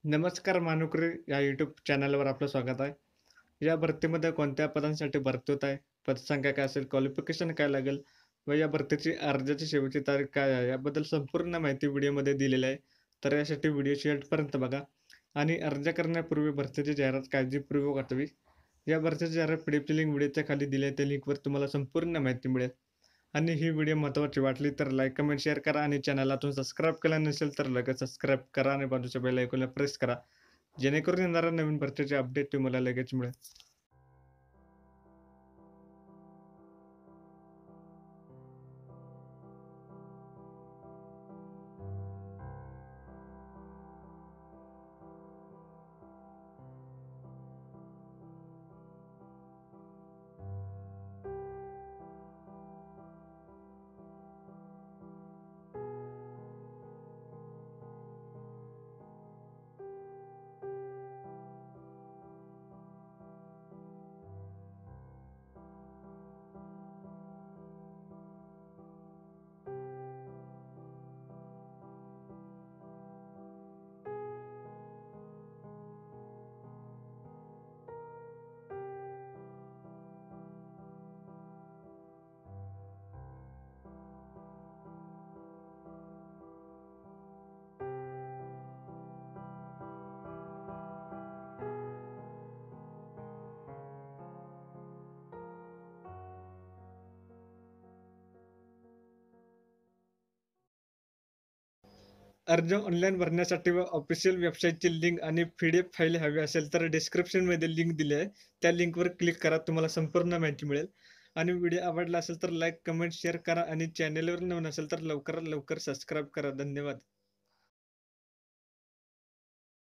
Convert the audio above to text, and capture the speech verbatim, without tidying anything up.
नमस्कार मानुकरी या यूट्यूब चॅनलवर आपलं स्वागत आहे. या भरतीमध्ये कोणत्या पदांसाठी भरती होत आहे, पदसंख्या काय असेल, क्वालिफिकेशन काय लागेल व या भरतीची अर्जाची शेवटची तारीख काय आहे, याबद्दल संपूर्ण माहिती व्हिडिओमध्ये दिलेली आहे. तर यासाठी व्हिडिओ शेवटपर्यंत बघा आणि अर्ज करण्यापूर्वी भरतीची जाहिरात काळजीपूर्वक वाचावी. या भरतीची जाहिरात पी लिंक व्हिडिओच्या खाली दिली आहे, त्या लिंकवर तुम्हाला संपूर्ण माहिती मिळेल. आणि ही व्हिडिओ महत्त्वाची वाटली तर लाईक, कमेंट, शेअर करा आणि चॅनलला तुम्ही सबस्क्राईब केलं नसेल तर लगेच सबस्क्राईब करा आणि बाजूच्या बेल आयकॉनला प्रेस करा. जेणेकरून येणाऱ्या नवीन भरतीचे अपडेट तुम्हाला लगेच मिळेल. अर्ज ऑनलाईन भरण्यासाठी व ऑफिशियल वेबसाईटची लिंक आणि पी-डी-एफ फाईल हवी असेल तर डिस्क्रिप्शनमध्ये लिंक दिली आहे. त्या लिंकवर क्लिक करा. तुम्हाला संपूर्ण माहिती मिळेल. आणि व्हिडिओ आवडला असेल तर लाईक, कमेंट, शेअर करा आणि चॅनेलवर नवीन असेल तर लवकरात लवकर सबस्क्राईब करा. धन्यवाद.